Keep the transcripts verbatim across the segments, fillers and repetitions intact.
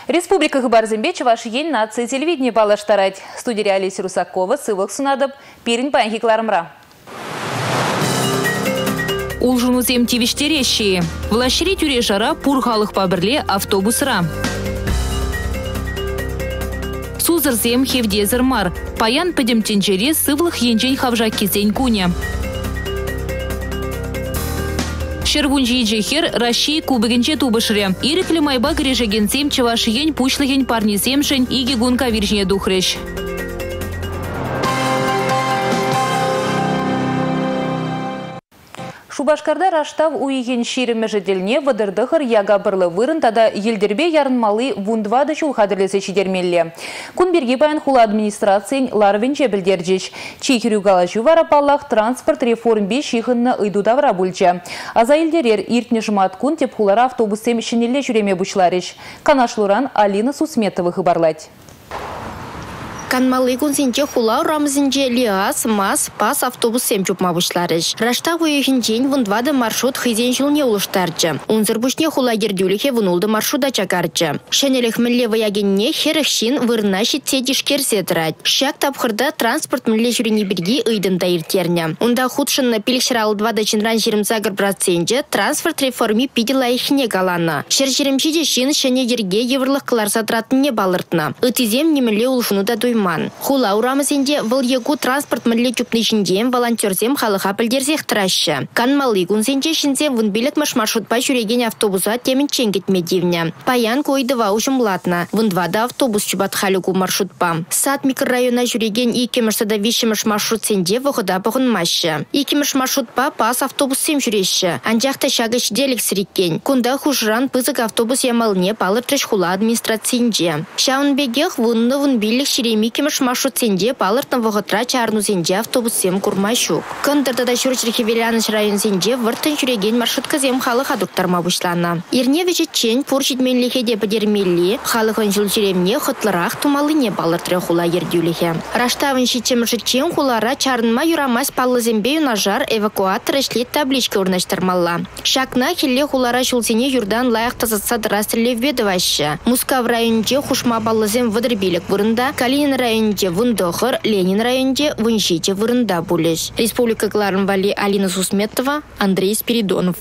Республика Хабар-Зембе Чуваш ен нации телевидение балаштарать. Студия Алиса Русакова, сывых сунадып, перин панхикларымра. Улжунузем тивиштерещие. Влашри тюрешара пурхалых пабрле автобусра. Сузырзем хевдезермар. Паян падемтенчере сывлых енжень хавжак кизень куня. Шервунжи джехер России кубыгенче тубышре. Ирекли майба грежегенсем чавашиен пушлыген парниземшень иги гунка виржне духрещ. Шубашкарда раштав уйген ширеме жеделне вадырдыхыр яга бірлы вырын тада елдербе ярынмалы вундвады чулхадырлесе чидермелле. Кунберге баян хула администрациян ларвенче білдерджеш. Чейхерю галажу варапаллах транспорт реформбе шихынны ыйдудавра бульча. Аза елдерер иртне жмат кун теп хулара автобусем шинелле жүреме бучларыш. Канашлуран Алина Сусметова хыбарлать. Канмалы күнсенче хула рамзинче лиас, мас, пас автобус семчуп мабышларыш. Рашта уйхин день вундвады маршрут хизен жылне улыштарчы. Унзыр бушне хула ердюлихе вунулды маршрута чакарчы. Шенелих мілле ваягенне херехшин вырна щитсе дишкерсе тырать. Шак тапхырда транспорт мілле жүріне бірге ыйдында иртерне. Унда худшынны пилікшірал двада чинран жирімзагыр проценте транспорт реформи пидела ихне галана. Шер жирімчиде шин шене ерге еврлық кыларса тратынне балыртна. Ытизем неміле улшынуда дуйма. Хула урамызенде выл егу транспорт мүлле чупнышінден волонтерзем халыға пілдерзех трашы. Канмалы күнсенде шинзе вынбелек маршрутпа жүреген автобуса темен ченгетмедивне. Паян койдыва ужымлатна. Вындвада автобус чубат халюгу маршрутпа. Сад микрорайона жүреген икемішсада вишеміш маршрут сенде вғыда бұғынмашы. Икеміш маршрутпа пас автобус сем жүреші. Анжақта шағыш делік сіреккен. Кунда хужран пызык автобус ямалне палыртрыш хула администрациинде. Шаунбегех вынны вынбелек шереми Кемеш маршрут сенде палыртын вғытра чарну сенде автобусем курмашу. Кындырдада жүрчірхе Веляныш район сенде выртын жүреген маршрутка зем халық адуктарма бұшлана. Ерне вежетчен пуршитменліхе де бідермелі, халықын жыл жүремне құтлырақ тумалыне палыртыры хула ердюліхе. Раштавын шетчемішітчен хулара чарынма юрамас палы зембе юнажар эвакуатор ішлет табличка урнаштырмалла. Шакна хелле хулара шулсене юрдан лайық тазатса дырастырле ведывашы. Мускав районде хушма палы зем вадырбелік вырында, Калинин районде вундохыр, Ленин районде вуншите вырында булеш. Республика Кларнвали Алина Сусметова, Андрей Спиридонов.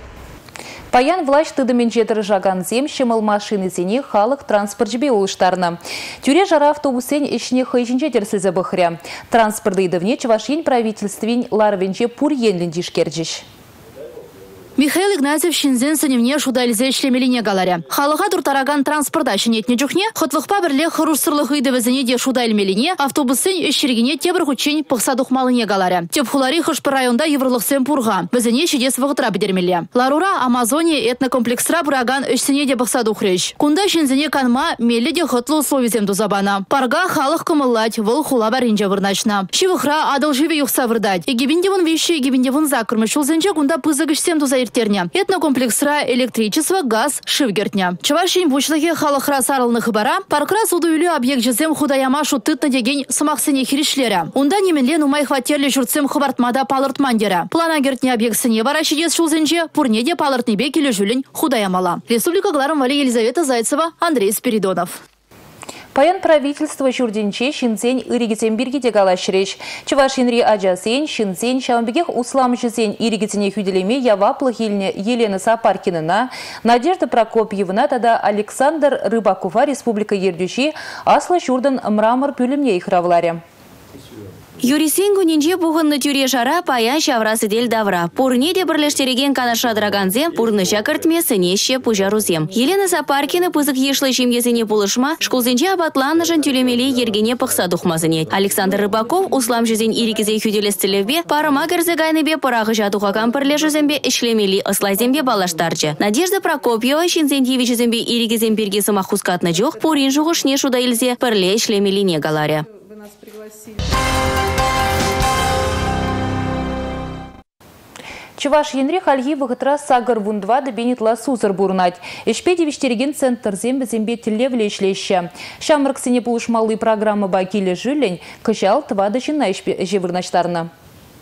Паян власть тыдымен жетір жаган зем шымыл машины зене халық транспорт жібе олыштарына. Тюре жара автобусен ішіне хайжынче терсізі бұхря. Транспорты идывне Чувашин правительствен ларвенче пур енлін дишкерджиш. Михаил Игнатьев шинзен сыневне шудалізе шлемеліне галаря. Халыға дұртараган транспорта шынетне жүхне, құтлықпа бірле құрырсырлық үйдівізіне де шудалмеліне автобусын үшшіргіне тебір құтчен пықсадуқмалыне галаря. Теп хулари хышпы районда еврлықсен пурға. Бізіне шедес вғытра бідермелі. Ларура Амазония этнокомплексра бұраган үшсіне де пықсадуқреш. Кунда шинзене канма мелі де құтлы условизем дузабана. Парга халық кымыллать выл хула баринже вырначна. Шивықра адыл живе юқса вырдать. Егебінде вон вещи, егебінде вон закырмы. Шулзенче кунда пызығышсем дуза Этнокомплексра электричество, газ, шивгертня. Чувашин бучлыхе халықра сарылны хыбара, паркра судуйлю объект жезем худаяма шутытна деген сымақсыне хиришлері. Унда неменлен умай хватерлі жүртсем хыбартмада палыртмандера. Плана гертне объектсыне бара шедес шулзенче, пурнеде палыртнебе келі жүлін худаямала. Республика Кларнвали Елизавета Зайцева, Андрей Спиридонов. Паян правительство Чурдинче шинзень иригитен биргиде галашреш. Чувашинри аджасен шинзень шаумбегех услам жезень иригитене хюделеме яваплы хильне Елена Сапаркинына, Надежда Прокопьевна тада Александр Рыбакова Республика Ердюши аслы Чурдан мрамор пюлемне ихравларе. Юрисенгу нинже буғынны тюре жара паян шаврасы дел давра. Пурне де бірлештереген канаша драганзе пурны шакартме сынеще пужарузем. Елена Сапаркина пызык ешлы жемгезіне пулышма, шкулзенче абатланы жын тюлемеле ергене пықса дұхмазыне. Александр Рыбаков услам жезен ирикізе хюделестілевбе, парама герзегайныбе парағы жадуға кампырле жезембе ішлемели ыслайзембе балаштарчы. Надежда Прокопьева шинзентьевич жезембе ирикізен берге сымақхускатны жоқ, пурин жуғышне шуда илзе пірле ішлемели не галаре. Чуваш енре хальги вғытра сагыр вундвады бенетла сузыр бурнать. Эшпеди виштереген центр зембе зембе телевле ишлеща. Шамрак сене пулышмалы программы бакиле жилень, кышал твады жина жевырначтарна.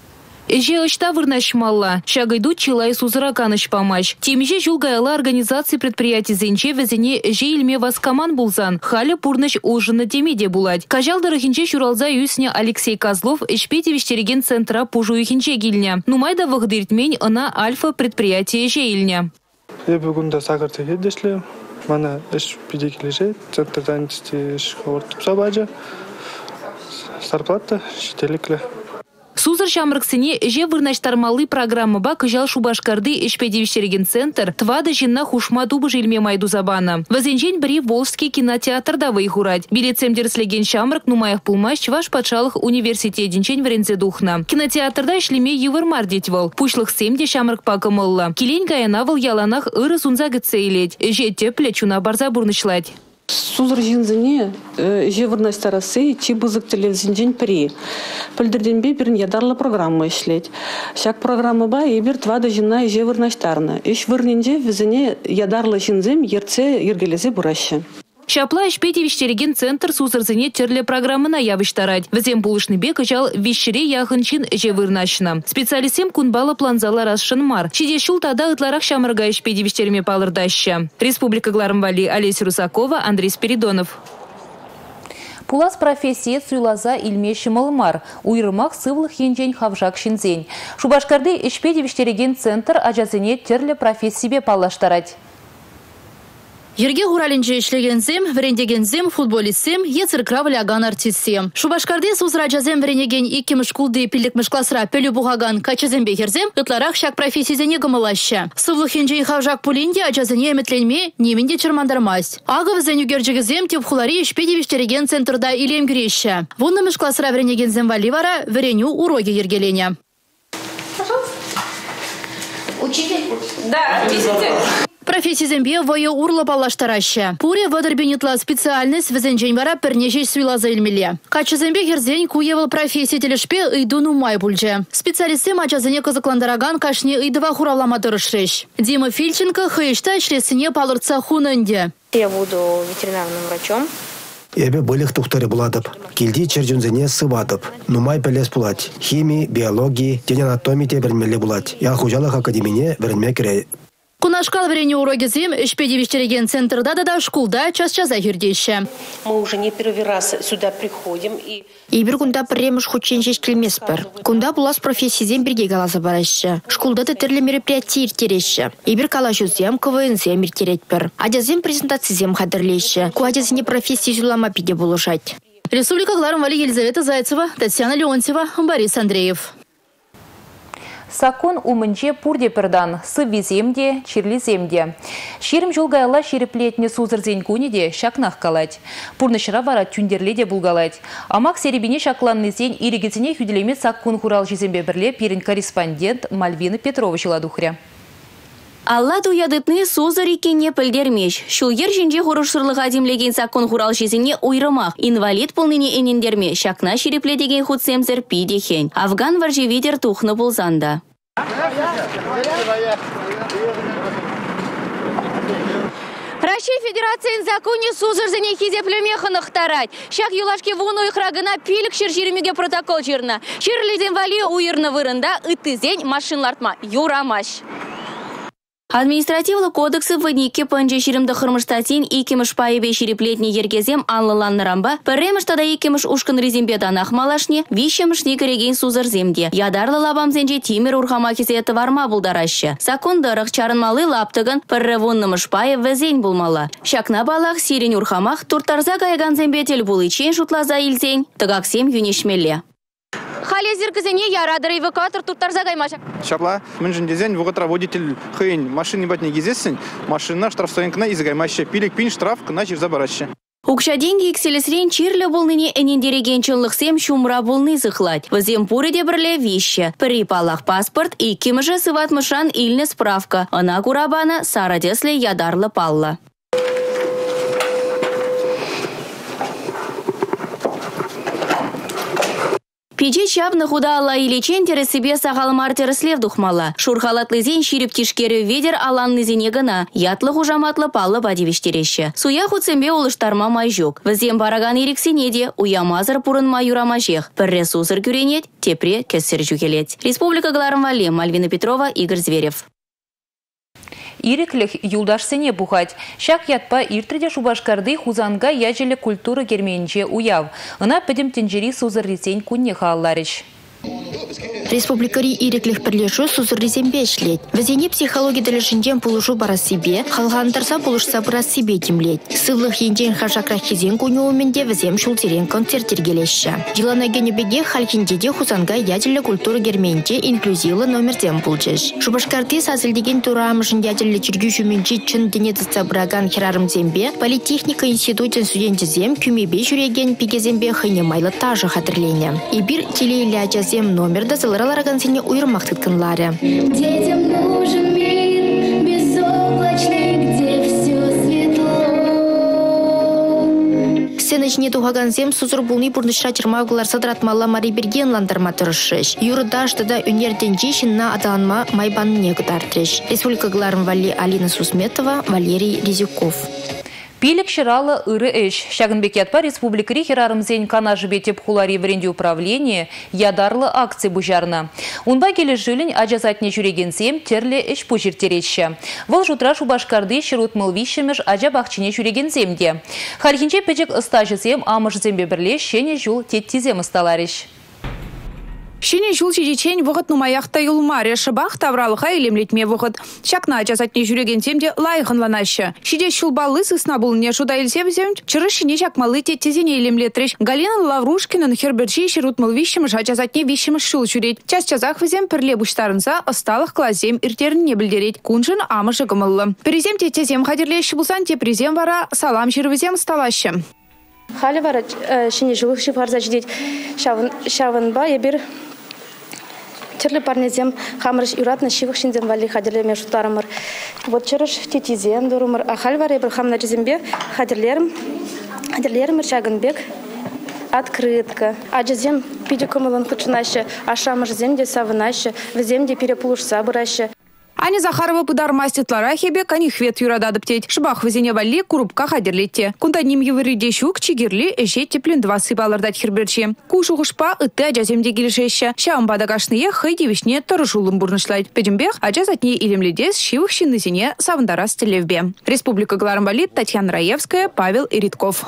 Же очта вырнашмалла. Шагайду чилай сузыра каныш помощь. Темже жулгайла организации предприятий зенче везене же илме васкаман булзан. Халя пурныш ужина демеде булать. Кажал дорохинче шуралза юсня Алексей Козлов ишпети вещереген центра пужу юхинче гильня. Нумайда вахдыртмень она альфа предприятие же ильня. Я бүгінді сағырты едешлі. Мана іш педекілі центр занятости іш хавартып сабаджа. Зарплата шетеліклі. Сузыр шамрыксыне же вырнаштармалы программы ба кыжал Шубашкарды ишпедевиштереген центр твада жинна хушма дубы жилме майду забана. Вазенжен бри Волжский кинотеатрда выйгурать. Билетсем дерслеген шамрык нумаях пулмаш ваш патшалых университетинчен врензе духна. Кинотеатрда ишлеме евырмар детьвал. Пушлых семде шамрык пакымылла. Килень гаянавал яланах ыры сунза гыцейлеть. Же тепля чуна барза бурнышлать. Сузыр жинзіне жевырнай старасы чи бузык телевизинжен при. Пөлдірденбе бірін ядарлы программа ішлет. Шак программа ба ебір твада жинна жевырнаштарны. Иш вырненже візіне ядарлы жинзем ерце ергелезе бурашы. Шапла ишпети вещереген центр сузырзыне терле программына явыштарать. Візем булышны бек ыжал вещере яхынчин же вырнашына. Специалистем кунбала планзала расшын мар. Чиде шул тада ытларах шамырга ишпети вещерме палырдаща. Республика Гларымвали, Олеся Русакова, Андрей Спиридонов. Пулас профессия суйлаза илмеші мылмар. Уйрымақ сывлық енжен хавжак шинзен. Шубашкарды ишпети вещереген центр ажазыне терле профессибе палаштарать. Ерге хуралинче ишлегензем, врендегензем, футболистсем, ецір кравлі аган артистсем. Шубашкарды сузра жазем вренеген иккіміш кулды пілдікміш классра пөлі бұғаган качызембе херзем, ытларақ шак профессизене гымылаща. Сывлық енжей хавжак пулинде ажазыне эметленме неменде чырмандармас. Ағы візен үгерджігізем теп хулари ишпедевиштереген центрда илем греща. Вуннымыш классра вренегензем валивара вреню уроги ергеленя. Учитель? Да, везите. Профессизембе вое урла палаштараща. Пуре вадырбенитла специальность везенжень вара пернежей суйлаза илмеле. Качызембе херзень куевал профессия телешпе ыйдуну май бульже. Специалистем ачазыне кызыкландараган кашне ыйдыва хуравлама дырышреш. Дима Фильченко хыйшта шлесыне палырца хунынде. Я буду ветеринарным врачом. Эбе былых тухтары буладып. Килди черджунзене сывадып. Нумай пелес булать. Химии, биологии, день анатомии те бермеле булать. Я хужалых академине берме кере. Кунашкал врене урогизем ишпедевиштереген центрда да да шкулда час-часа хирдеща. Мы уже не первый раз сюда приходим и... Ибір кунда премыш хученчеш келмеспір. Кунда булас профессизем бірге галаза бараща. Шкулда тетерлі мероприятие иртереща. Ибір кала жузем, КВНЗем иртеретпір. Адязем презентациязем хадырлеща. Куадязіне профессии зулама пиде булышать. Республика Гларымвали, Елизавета Зайцева, Татьяна Леонтьева, Борис Андреев. Сакон умынче пурде пердан, сыввиземде, чирлиземде. Ширим жолгайла шириплетне сузырзен куниде шакнах калать. Пурнышыра вара тюндерледе булгалать. Амак серебине шакланнызен иригезине хюделеме саккун хурал жезембе бірле пирин корреспондент Мальвина Петрова ладухря. Алла туядытны сузыр икенне пілдермеш. Шул ер жинже хурушсырлыға демлеген саккун хурал жезіне уйрымақ. Инвалид полныне энендерме шакна ширипледеген худсемзір пидехен. Афган варжевидер тухны булзанда. Россия Федерациян законе сузырзыне хизеплемехын ықтарать. Шак юлашки вуну ихрагына пилік шыр протокол жирна. Шырлиден вали уйырны вырында ыттызен машинлартма юрамаш. Административлы кодексы ваднике панже ширимді хырмыштатин икемыш пайыбе шириплетне ергезем анлыланнырамба, пірремыштада икемыш ушкын резембе данах малашне, вишемыш некереген сузырземде. Ядарлы лабамзенже тимер урхамакизеті варма булдарашы. Сакондырық чарынмалы лаптығын пірревоннымыш пайы везен булмала. Шакна балақ сирен урхамақ туртарза гайганзембетел булычен шутлаза илзен, тыгаксем юнешмеле. Халезер кізіне ярадыр эвакуатор туттарза гаймаша. Шапла, мен жіндезен вғытра водитель хыйн машин небат не гезесін, машина штрафстоянкына изгаймаще, пилік пин штраф кына жерза бараще. Укша деньги экселесрен чирлі болныне энендереген чынлықсем шумра болны зықлать. Візем пурыде бірле вище. При палах паспорт и кимыжы сыватмышан илні справка. Ана курабана сарадесле ядарлы палла. Пиджи чавны худа алла илечен тересібе сағалмар тереслев духмала. Шурхалатлызен ширип тишкері ведер аланны зенегіна. Ятлы хужаматлы палы бадивештереші. Суя хуцембе улыштарма майжук. Візен бараган ерексенеде уямазыр пурын майурама жех. Бірре сузыр күренет, тепре кесір жүгелет. Республика Глармвали, Мальвина Петрова, Игорь Зверев. Иреклих юлдаш сене бухать. Шак ятпа иртреде Шубашкарды хузанга яжелі культура герменче уяв. Она педем тенджери сузыр ресень кунне хаалларыш. Республикари иреклих перлешу сузырризем бешлет. Везене психология делешінден пулышу бара себе, халғантарса пулышса бара себе демлет. Сывлых енден хажакрах хизен кунеуменде везем шултерен концерттер келеші. Дилана генебеге халхиндеде хузанга ядерлі культура герменте инклюзивлы номерден пулчыш. Шубашкарды сазылдеген турамышын ядерлі жүргүші менчи чын денетіца браган херарым зембе, политехника институтен студентізем күмебе жүреген пигезембе хынемайлы тажы хатырлене. Ибир телеиля зем номерда заларалараган сене уйрмақ тытканлары. Детям нужен мир безоблачный, где все светло. Сенечне тухаган зем сузыр булни бурнышра чырмаугылар садратмалла мари берген ландарма тұрышыш. Юрдашты үнерден жешін на адаланма майбан негутартрыш. Республика Глармвали, Алина Сусметова, Валерий Резюков. Пилік шыралы ыры эш. Шагынбекетпа республикари херарымзен канажы бетеп хулари вренде управление ядарлы акции бұжарна. Унба келі жылін ажазатне жүрегенсем терлі эш бұжыртереші. Выл жұтра Шубашкарды шырутмыл вишіміш ажа бақчыне жүрегенсемде. Хархинче печек ыстажызем амыш зембе бірле шене жул теттизем ысталарыш. Шене жул чечен вғыт нумаяқта юлмаре шыбақ тавралыға елемлетме вғыт. Шакна жазатне жүреген темде лайығынланашы. Шеде шулбалы сысна бұлыне жуда елсебізем, чыры шене жакмалы теттезене елемлетреш. Галина Лаврушкинын херберчи шерутмыл вишіміш ажазатне вишіміш шул жүрет. Час жазақ візем пірле бұштарынса ысталық клазем иртерін не білдерет. Кунжын амышы гымылы. Перезем теттезем қадерлеші бұлсан тепрезем вара салам жервізем сталашы. Халі вара шене жылық шифарза жидет шавынба ебір Чырлы парнезем хамрыш юратна шивых шинзем вали хадерлеме шутарымыр. Вот чырыш тетизем дурумыр. А хальваре бір хамна жезембе хадерлерім, хадерлерімір шагынбек открытка. А жезем пидекомылын пычынашы, а шамыш земде савынашы, в земде перепулышса бұрашы. Ани Захарова пыдар мастетлара хебе канихвет юрададыптеть. Шыбах везене валли курупка хадерлетте. Кунда ним евыриде шук чигирли эше теплен два сыпалырдать херберчи. Кушу хушпа ытты ажаземде келешеші. Шаумбада кашные хай девишне торышулым бурнышлайт. Педембех ажазатне илемледес шивых шиннызене савындара стелевбе. Республика Глармвали, Татьяна Раевская, Павел Иритков.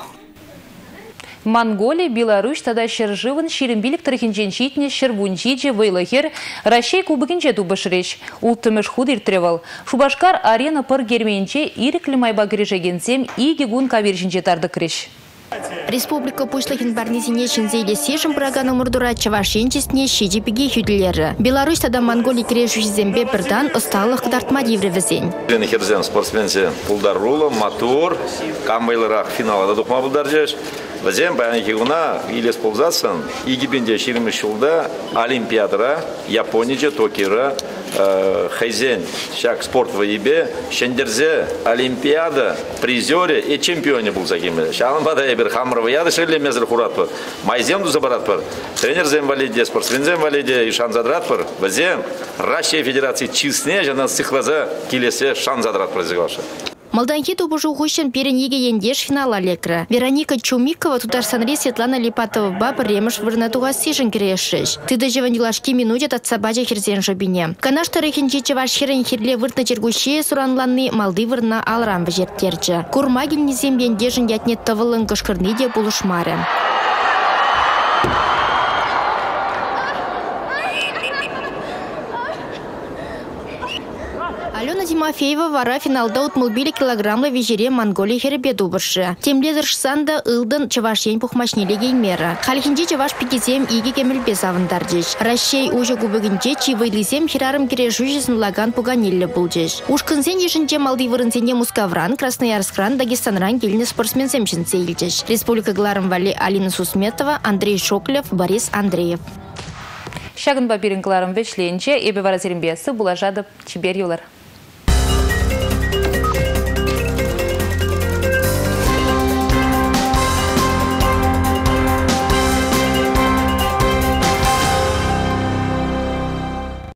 Монголия, Беларусь, тада шыржывын ширембилік тұрхинжен шитне шырвунжиджи вайлахер Рашей кубыкинче тубышреш. Ултымыш худыр тревал. Шубашкар арена пыр герменче иреклі майба грешегенсем и гигун кавершинче тарды креш. Республика пушлахин барнизине шинзейле сежим проганы мурдура чавашенчесне шидипиге хюдлері. Беларусь тада Монголия крешуші зембе бірдан ысталық дартма девревізен. Херзен спортсменсе пулдар рула, мотор, камбайлырақ финалада дұқма бұлдар жеш. Вазем баянки гуна илес ползасын, игибенде ширимиш жылда Олимпиадара, Японияже, Токиора, хайзен, шак спорт вайбе, шендерзе, Олимпиада, призере и чемпионе был загиме. Шалан бада ебер хамрова яды шерле мезр хуратпар, майзем дуза баратпар, тренер зем валиде, спортсмен зем валиде и шан задратпар. Вазем Россия Федерации чистне, жана сыхлаза килесе шан задратпар зигаша. Малданки тубужу хущен перенеге ендеш финала лекра. Вероника Чумикова тутарсанри Светлана Липатова бабы ремыш вырнатуға сижен керешеш. Тыда живанилашки минутет от собача херзен жабине. Канаш тарыхинче чеваш херен херле выртна чергуще суранланны малды вырна алрам вжертерче. Курмагин низем ендежен ятнет тавылын кышкырниде булышмары. Алена Тимофеева вара финалда утмылбили килограммлы вежере Монголия херебе дубыршы. Темледір шсанда ылдын чавашен пухмашнеле геймера. Халхинче чаваш пикезем иге кемелбе савындардеш. Рашей уже губыгинче чивайлизем херарым кережужесін лаган пуганелле булдеш. Ушкынсен ешінче малды вырынсене Мускавран, Красноярскран, Дагестанран келіне спортсменсем шинсе илдеш. Республика Глармвали, Алина Сусметова, Андрей Шоклев, Борис Андреев. Шагын бабирин кларым вечлейінче, ебе варазерімбесі бұлажады чибер юлар.